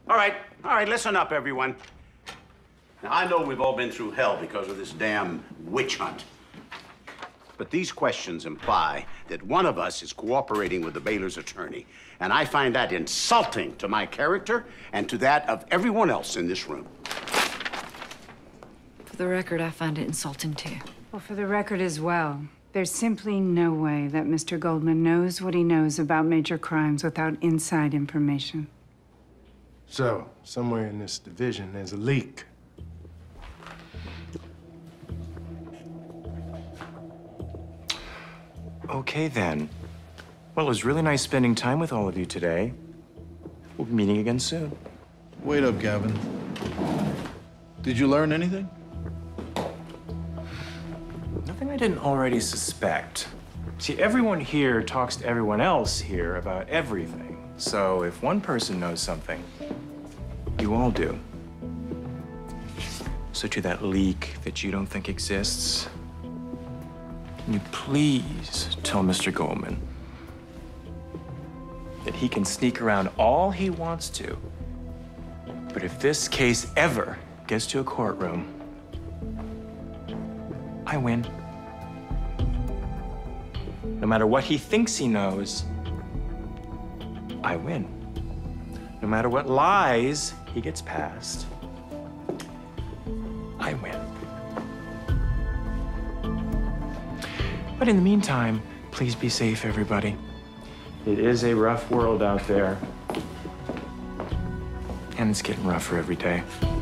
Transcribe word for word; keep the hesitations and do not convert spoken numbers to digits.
All right, all right, listen up, everyone. Now, I know we've all been through hell because of this damn witch hunt. But these questions imply that one of us is cooperating with the Baylor's attorney. And I find that insulting to my character and to that of everyone else in this room. For the record, I find it insulting too. Well, for the record as well, there's simply no way that Mister Goldman knows what he knows about major crimes without inside information. So, somewhere in this division, there's a leak. Okay, then. Well, it was really nice spending time with all of you today. We'll be meeting again soon. Wait up, Gavin. Did you learn anything? Nothing I didn't already suspect. See, everyone here talks to everyone else here about everything. So if one person knows something, you all do. So to that leak that you don't think exists, can you please tell Mister Goldman that he can sneak around all he wants to, but if this case ever gets to a courtroom, I win. No matter what he thinks he knows, I win. No matter what lies he gets past, I win. But in the meantime, please be safe, everybody. It is a rough world out there, and it's getting rougher every day.